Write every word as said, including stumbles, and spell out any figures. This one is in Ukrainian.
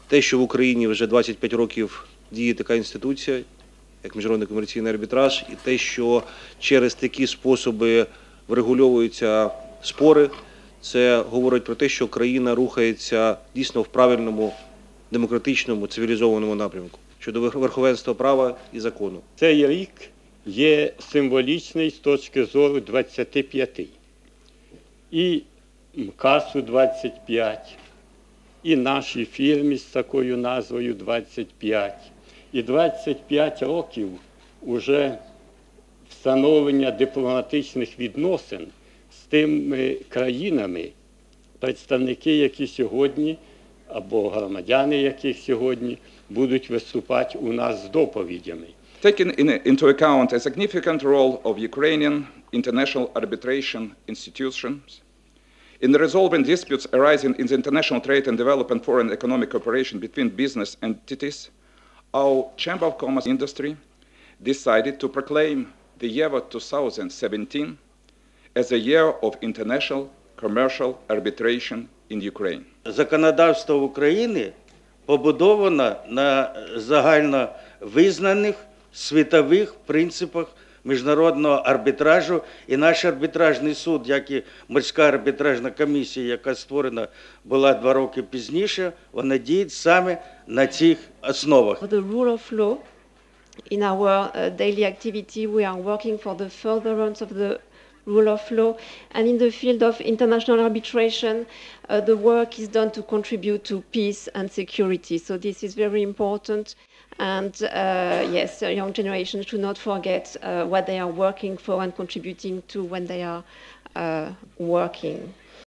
те, що в Україні вже двадцять п'ять років діє така інституція, як Міжнародний комерційний арбітраж, і те, що через такі способи врегульовуються спори, це говорить про те, що країна рухається дійсно в правильному, демократичному, цивілізованому напрямку щодо верховенства права і закону. Цей рік є символічний з точки зору двадцяти п'яти. І МКАСу двадцять п'ять, і нашій фірмі з такою назвою двадцять п'ять. І двадцять п'ять років уже встановлення дипломатичних відносин з тими країнами, представники, які сьогодні, або громадяни, яких сьогодні будуть виступати у нас з доповідями. Taking in, into account a significant role of Ukrainian international arbitration institutions in resolving disputes arising in the international trade and development foreign economic cooperation between business entities, our Chamber of Commerce Industry decided to proclaim the year twenty seventeen as a year of international commercial arbitration in Ukraine. Законодавство України побудовано на загально визнаних світових принципах міжнародного арбітражу, і наш арбітражний суд, як і морська арбітражна комісія, яка створена була два роки пізніше, вона діє саме на цих основах. The rule of law, in our uh, daily activity, we are working for the furtherance of the rule of law, and in the field of international arbitration, uh, the work is done to contribute to peace and security. So this is very important. And uh, yes, the young generation should not forget uh, what they are working for and contributing to when they are uh, working.